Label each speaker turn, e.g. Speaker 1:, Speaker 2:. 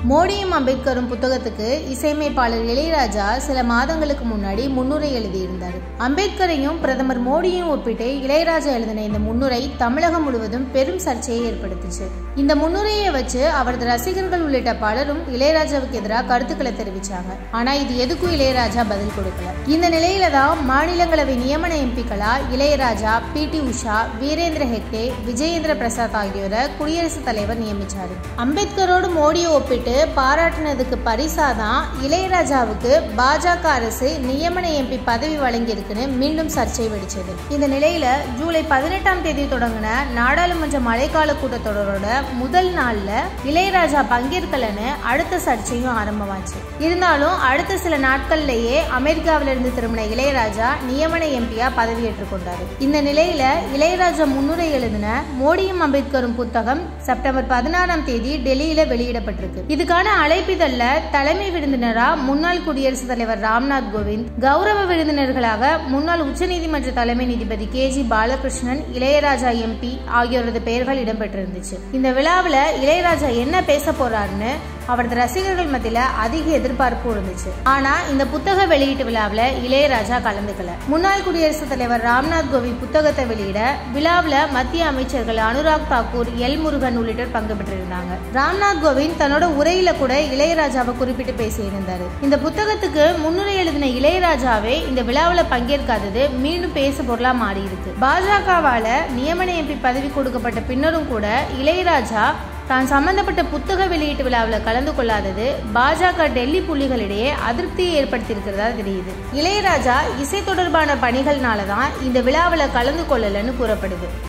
Speaker 1: மோடியும் அம்பேத்கரும் புத்தகத்துக்கு இசையமைப்பாளர் இளையராஜா சில மாதங்களுக்கு முன்னாடி முன்னுரை எழுதியிருந்தார். அம்பேத்கரையும் பிரதமர் மோடியும் ஒப்பிட்டு இளையராஜா எழுதின இந்த முன்னுரை தமிழகம் முழுவதும் பெரும் சர்ச்சையை ஏற்படுத்துச்சு. இந்த முன்னுரையை வச்சு அவரது ரசிகர்கள் உள்ளிட்ட பலரும் இளையராஜாவுக்கு எதிராக கருத்துக்களை தெரிவிச்சாங்க. ஆனா இது எதுக்கும் இளையராஜா பதில் கொடுக்கல. இந்த நிலையில தான் மாநிலங்களவை நியமன எம்பிக்களா இளையராஜா, பி.டி. உஷா, வீரேந்திர ஹெக்டே, விஜயேந்திர பிரசாத் ஆகியோரை குடியரசுத் தலைவர் நியமிச்சாரு. அம்பேத்கரோடு மோடியை ஒப்பிட்டு பாராட்டினதுக்கு பரிசாதான் இளையராஜாவுக்கு பாஜக அரசு நியமன எம்பி பதவி வழங்கியிருக்குன்னு மீண்டும் சர்ச்சை வெடிச்சது. இந்த நிலையில ஜூலை 18ஆம் தேதி தொடங்கின நாடாளுமன்ற மழைக்கால கூட்டத்தொடரோட முதல் நாள்ல இளையராஜா பங்கேற்கலன்னு அடுத்த சர்ச்சையும் ஆரம்பமாச்சு. இருந்தாலும் அடுத்த சில நாட்கள்லயே அமெரிக்காவிலிருந்து திரும்பின இளையராஜா நியமன எம்பியா பதவியேற்றுக் கொண்டாரு. இந்த நிலையில இளையராஜா முன்னுரை எழுதின மோடியும் அம்பேத்கரும் புத்தகம் செப்டம்பர் 16ஆம் தேதி டெல்லியில வெளியிடப்பட்டிருக்கு. இதுக்கான அழைப்பிதழ்ல தலைமை விருந்தினரா முன்னாள் குடியரசுத் தலைவர் ராம்நாத் கோவிந்த், கௌரவ விருந்தினர்களாக முன்னாள் உச்சநீதிமன்ற தலைமை நீதிபதி கே.ஜி. பாலகிருஷ்ணன், இளையராஜா எம்பி ஆகியோரது பெயர்கள் இடம்பெற்றிருந்துச்சு. இந்த விழாவில் இளையராஜா என்ன பேச போறாருன்னு அவரது ரசிகர்கள் மத்தியில அதிக எதிர்பார்ப்பு இருந்துச்சு. ஆனா இந்த புத்தக வெளியீட்டு விழாவில் இளையராஜா கலந்துக்கல. முன்னாள் குடியரசுத் தலைவர் ராம்நாத் கோவிந்த் புத்தகத்தை வெளியிட விழாவில் மத்திய அமைச்சர்கள் அனுராக் தாக்கூர், எல் முருகன் உள்ளிட்டோர் பங்கு பெற்றிருந்தாங்க. ராம்நாத் கோவிந்த் தன்னோட உரையில கூட இளையராஜாவை குறிப்பிட்டு பேசியிருந்தாரு. இந்த புத்தகத்துக்கு முன்னுரை எழுதின இளையராஜாவே இந்த விழாவில் பங்கேற்காதது மீண்டும் பேசு பொருளா மாறி இருக்கு. பாஜகவால நியமன எம்பி பதவி கொடுக்கப்பட்ட பின்னரும் கூட இளையராஜா தான் சம்பந்தப்பட்ட புத்தக வெளியீட்டு விழாவில் கலந்து கொள்ளாதது பாஜக டெல்லி புள்ளிகளிடையே அதிருப்தியை ஏற்படுத்தியிருக்கிறதா தெரியுது. இளையராஜா இசை தொடர்பான பணிகள்னாலதான் இந்த விழாவில் கலந்து கொள்ளலன்னு கூறப்படுது.